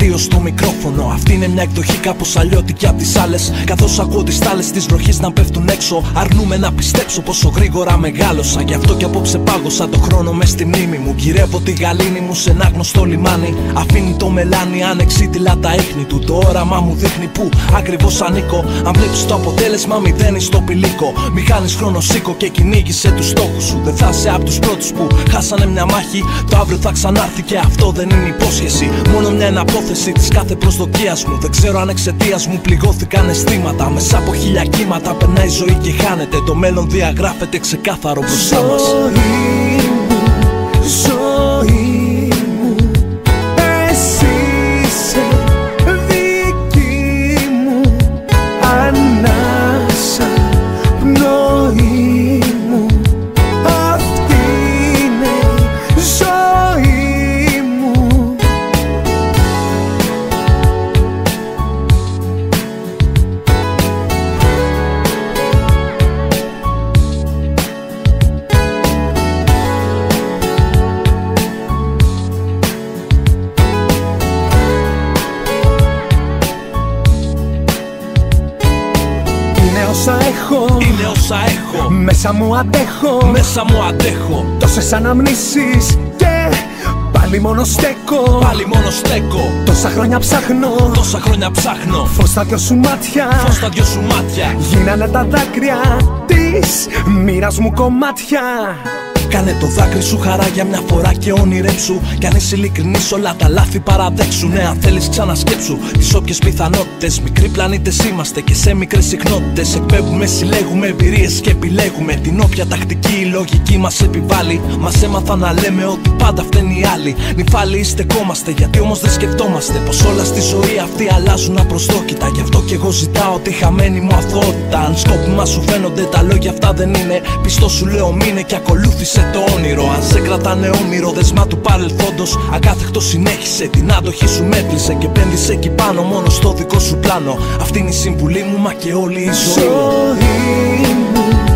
δύο στο μικρόφωνο. Αυτή είναι μια εκδοχή κάπως αλλιώτικη απ' τις άλλες. Καθώς ακούω τις τάλες της βροχής να πέφτουν έξω, αρνούμε να πιστέψω πόσο γρήγορα μεγάλωσα. Γι' αυτό κι απόψε πάγωσα το χρόνο μες στη μνήμη μου. Γυρεύω τη γαλήνη μου σε ένα γνωστό λιμάνι. Αφήνει το μελάνι ανεξίτηλα τα ίχνη του. Το όραμα μου δείχνει που ακριβώς ανήκω. Αν βλέπεις το αποτέλεσμα μηδένει στο πηλίκο. Μη χάνεις χρόνο, σήκω και κυνήγησε τους στόχους σου. Δεν θα είσαι απ' τους πρώτους που χάσανε μια μάχη. Το αύριο θα ξανάρθει και αυτό δεν είναι υπόσχεση. Μόνο μια εναπόθεση της κάθε προσδοκίας μου. Δεν ξέρω αν εξαιτίας μου πληγώθηκαν αισθήματα. Μέσα από χίλια κύματα περνάει η ζωή και χάνεται. Το μέλλον διαγράφεται ξεκάθαρο μπροστά μας. Ζωή μου, εσύ είσαι δική μου ανάσα, πνοή μου. Αυτή είναι η ζωή μου. Είναι όσα έχω. Μέσα μου αντέχω. Μέσα μου αντέχω. Τόσες αναμνήσεις και πάλι μόνο στέκω. Πάλι μόνο στέκω. Τόσα χρόνια ψάχνω. Τόσα χρόνια ψάχνω. Φως στα δυο σου μάτια. Φως στα δυο σου μάτια. Γίνανε τα δάκρυα της μοίρας μου κομμάτια. Κάνε το δάκρυ σου χαρά για μια φορά και όνειρέψου. Κι αν είσαι ειλικρινής όλα τα λάθη παραδέξου. Ναι, αν θέλεις ξανασκέψου τις όποιες πιθανότητες. Μικροί πλανήτες είμαστε και σε μικρές συχνότητες. Εκπέμπουμε, συλλέγουμε εμπειρίες και επιλέγουμε την όποια τακτική η λογική μας επιβάλλει. Μας έμαθα να λέμε ότι πάντα φταίνει οι άλλοι. Νυφάλιοι στεκόμαστε, γιατί όμως δεν σκεφτόμαστε πως όλα στη ζωή αυτή αλλάζουν απροσδόκητα. Γι' αυτό κι εγώ ζητάω τη χαμένη μου αθωότητα. Αν σκόπιμα σου φαίνονται τα λόγια αυτά δεν είναι, πιστό σου λέω μείνε και ακολούθησε το όνειρο. Αν σε κρατάνε όμοιρο δεσμά του παρελθόντος, ακάθεκτο συνέχισε την άντοχη σου μέτλησε. Και πέντησε εκεί πάνω μόνο στο δικό σου πλάνο. Αυτή είναι η συμβουλή μου μα και όλη η ζωή μου.